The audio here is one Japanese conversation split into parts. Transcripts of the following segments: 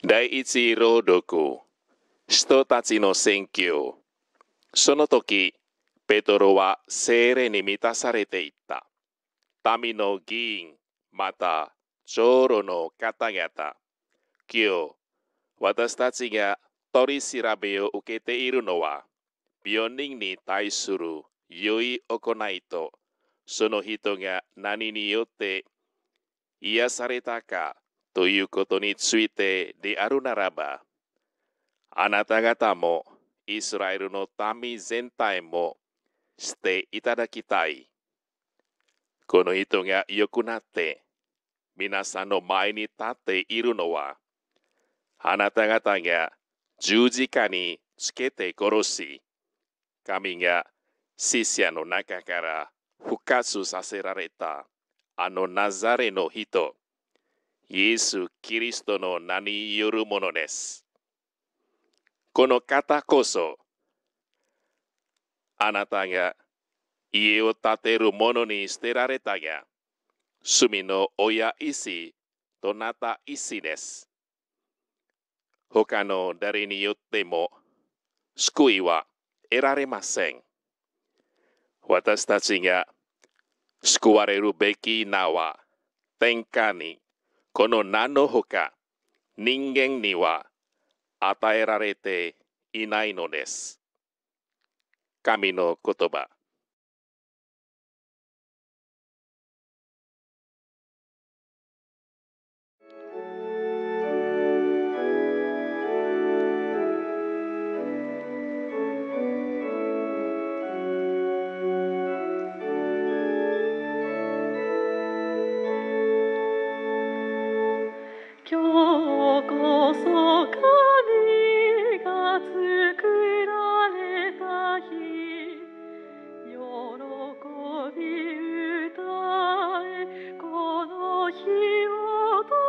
第一朗読、人たちの宣教。その時、ペトロは聖霊に満たされていった。民の議員、また長老の方々、今日、私たちが取り調べを受けているのは、病人に対する良い行いと、その人が何によって癒されたかということについてであるならば、あなた方もイスラエルの民全体もしていただきたい。この人が良くなって皆さんの前に立っているのは、あなた方が十字架につけて殺し、神が死者の中から復活させられたあのナザレの人、イエス・キリストの名によるものです。この方こそ、あなたが家を建てる者に捨てられたが、隅の親石となった石です。他の誰によっても救いは得られません。私たちが救われるべき名は、天下にこの名のほか、人間には与えられていないのです。神の言葉。 今日こそ神が作られた日、喜び歌えこの日を共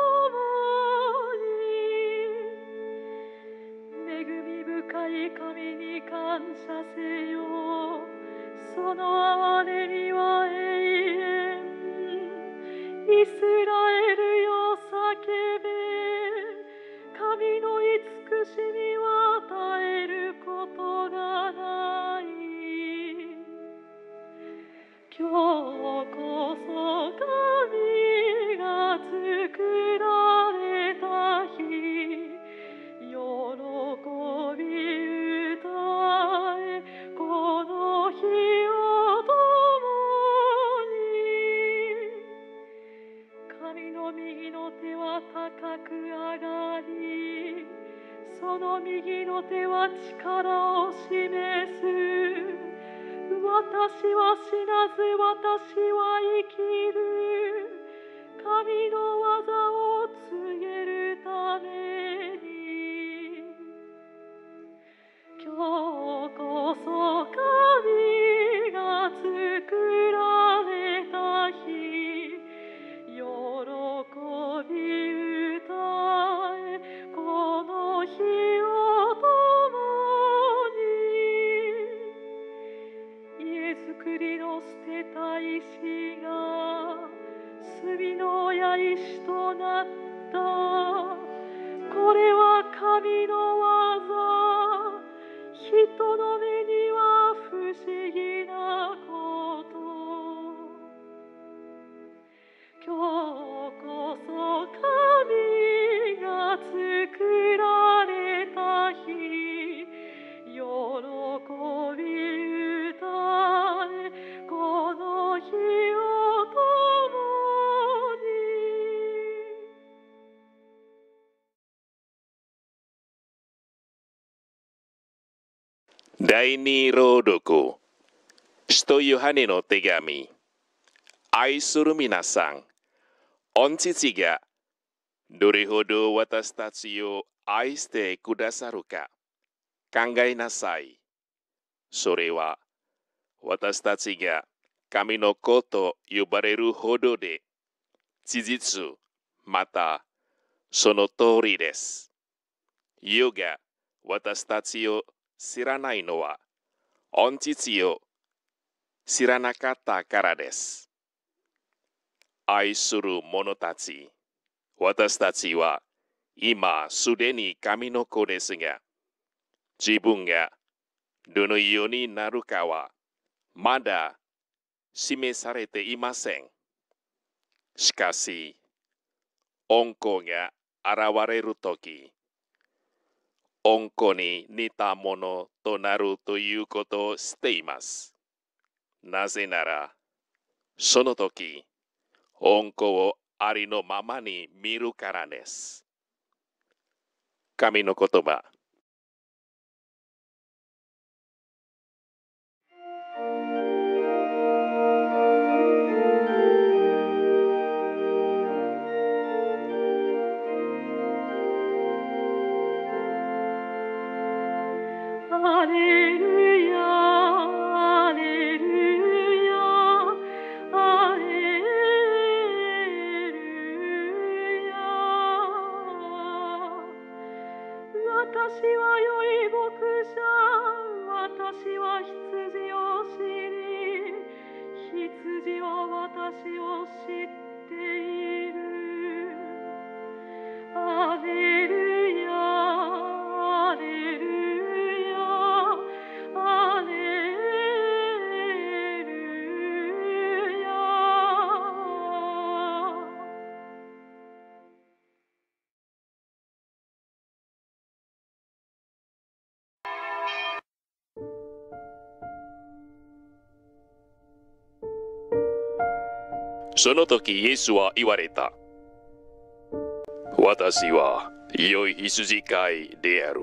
に、恵み深い神に感謝せよ、その憐れみは永遠。イスラエルよ叫べ、神の慈しみは絶えることがない。今日こそ神が作られた日、喜び歌えこの日を共に、神の右の手は高く上がり、その右の手は力を示す。私は死なず、私は生きる。神の技を告げるために、今日こそ神が作られた日、喜び歌えこの日を共に、家造りの捨てた石が隅の親石となった。これは神の技、人の目には不思議なこと。今日こそ神が作られた日、喜び歌えこの日を共に。 第二朗読、使徒ヨハネの手紙。愛する皆さん、御父がどれほど私たちを愛してくださるか考えなさい。それは私たちが神の子と呼ばれるほどで、事実、またその通りです。世が私たちを知らないのは、御父を知らなかったからです。愛する者たち、私たちは今すでに神の子ですが、自分がどのようになるかはまだ示されていません。しかし、恩子が現れるとき、恩子に似たものとなるということを知っています。なぜなら、その時、恩子をありのままに見るからです。神の言葉。 アレルヤ、アレルヤ、アレルヤ。私は良い牧者、私は羊を知り、羊は私を知っている。アレルヤ、アレルヤ、アレルヤ。 その時イエスは言われた。私は良い羊飼いである。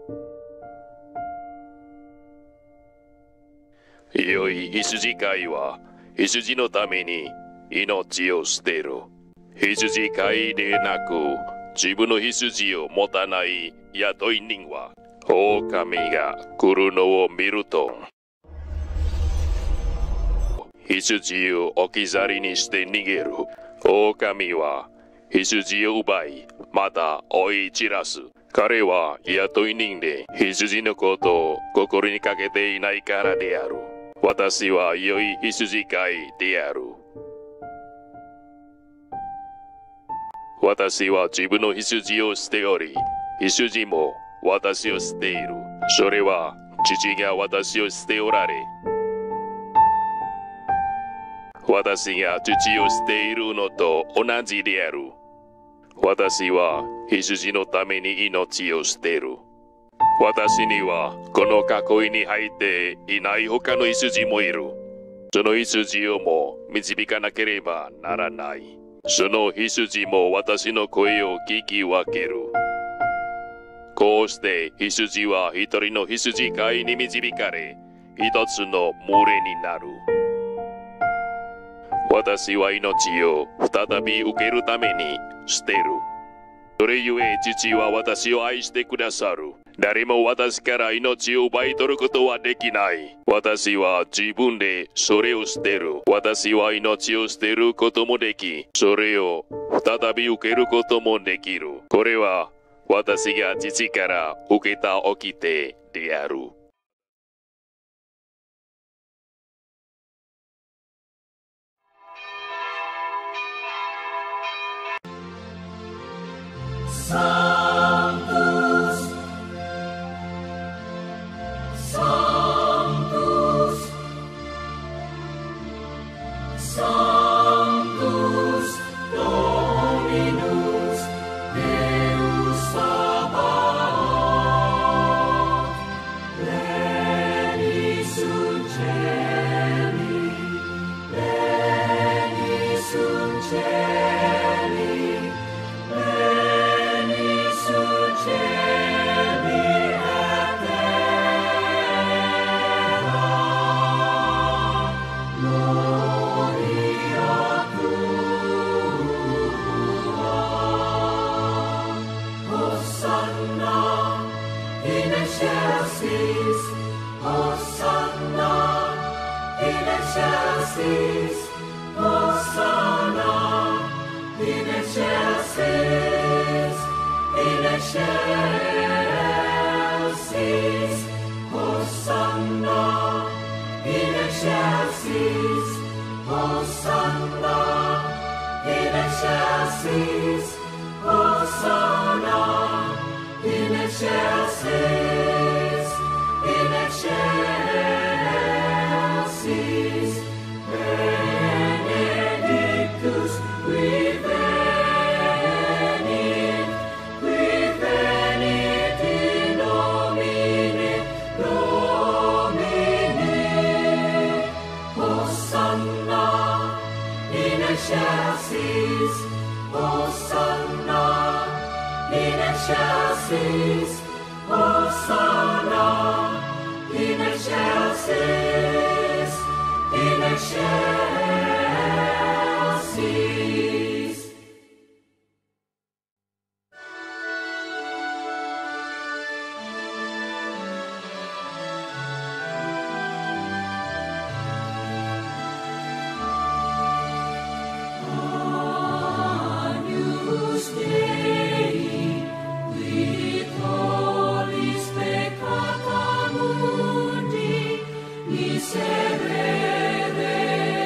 良い羊飼いは羊のために命を捨てる。羊飼いでなく自分の羊を持たない雇い人は狼が来るのを見ると羊を置き去りにして逃げる。狼は羊を奪い、また追い散らす。彼は雇い人で羊のことを心にかけていないからである。私は良い羊飼いである。私は自分の羊を捨ており、羊も私を捨ている。それは父が私を捨ておられ、私が父を捨ているのと同じである。私は羊のために命を捨てる。私にはこの囲いに入っていない他の羊もいる。その羊をも導かなければならない。その羊も私の声を聞き分ける。こうして羊は一人の羊飼いに導かれ、一つの群れになる。私は命を再び受けるために捨てる。それゆえ父は私を愛してくださる。誰も私から命を奪い取ることはできない。私は自分でそれを捨てる。私は命を捨てることもでき、それを再び受けることもできる。これは私が父から受けた掟である。 Sanctus, Sanctus, Sanctus Dominus Deus Sabaoth. Pleni sunt caeli, pleni sunt caeli. Hosanna in excelsis, in excelsis, Hosanna in excelsis, Hosanna in excelsis, Hosanna. in excelsis, in excelsis, benedictus qui venit in nomine Domini. Hosanna in excelsis, Hosanna in excelsis, Hosanna in excelsis, in excelsis. Agnus Dei, quid tollis peccata mundi, miserere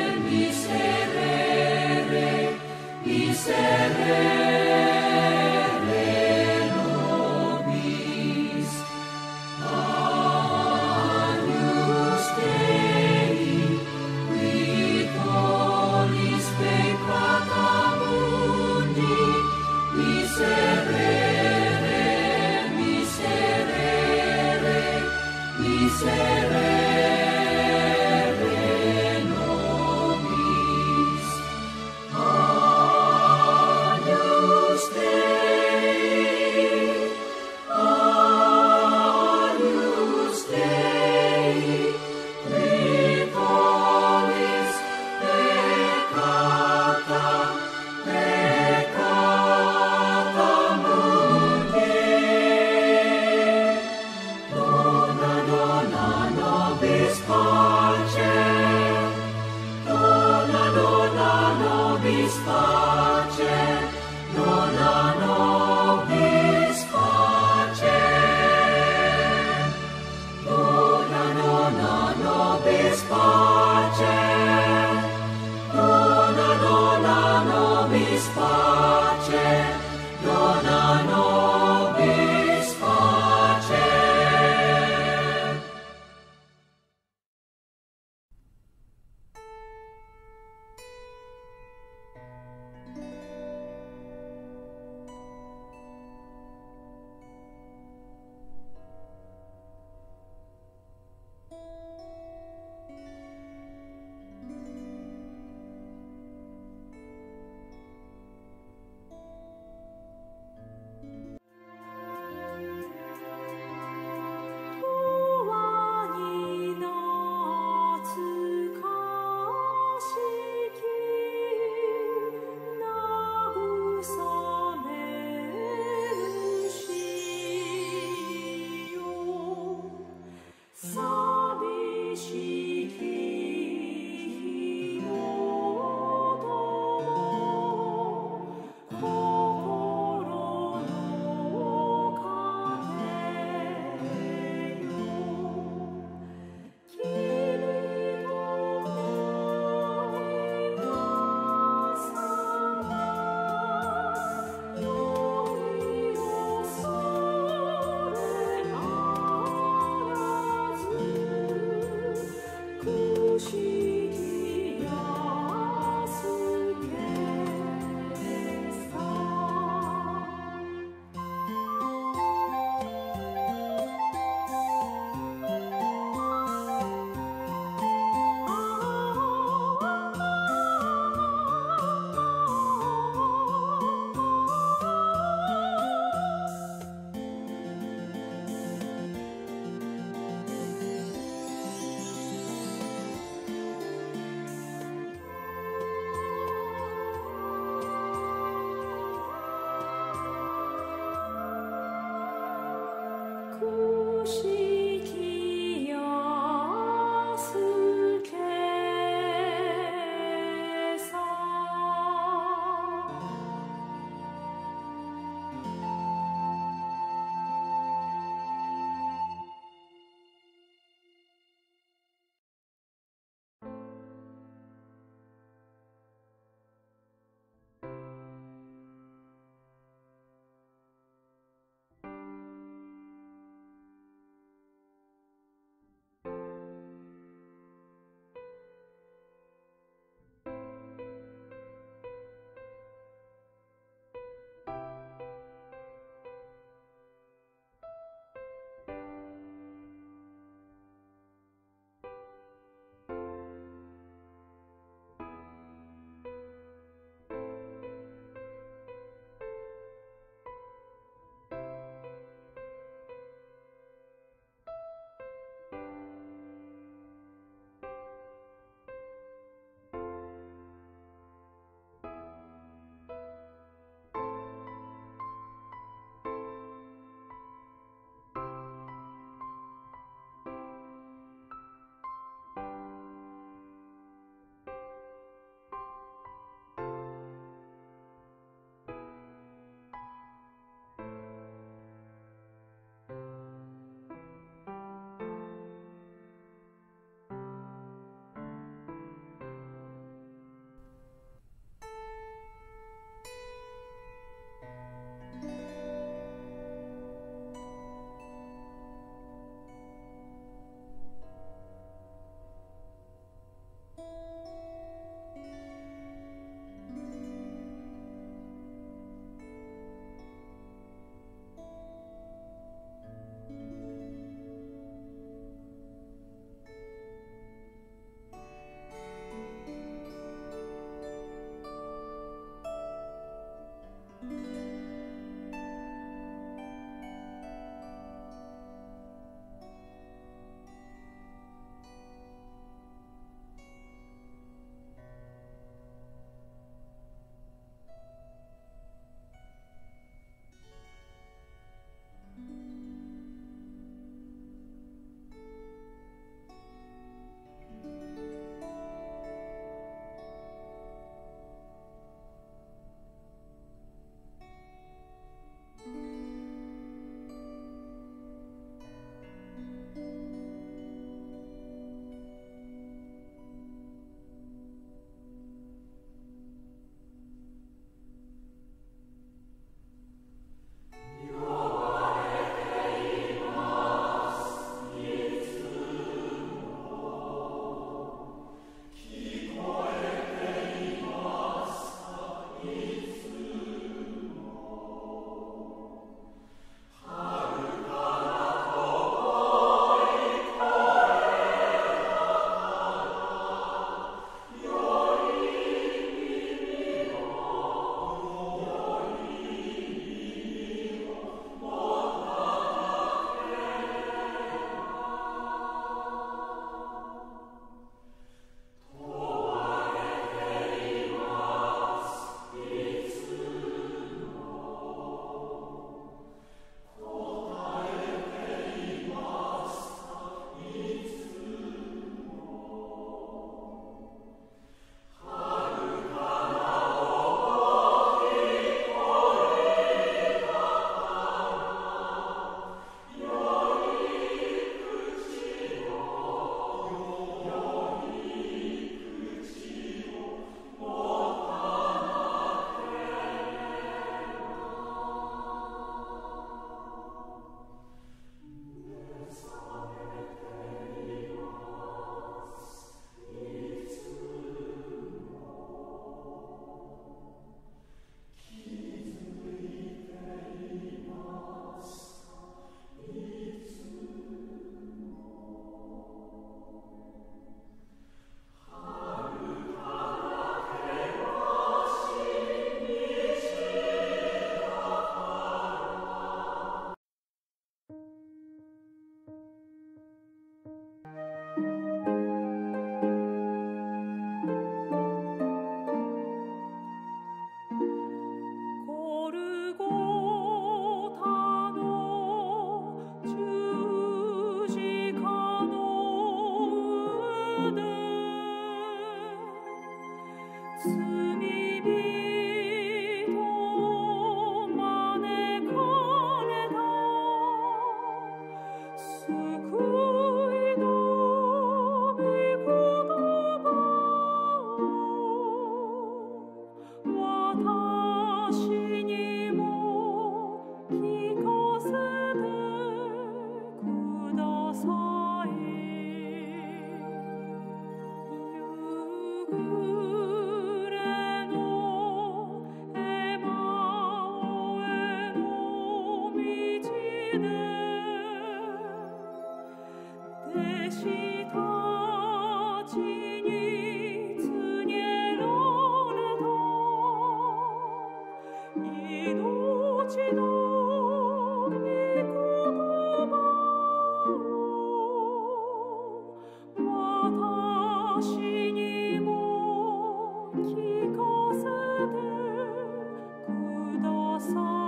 さ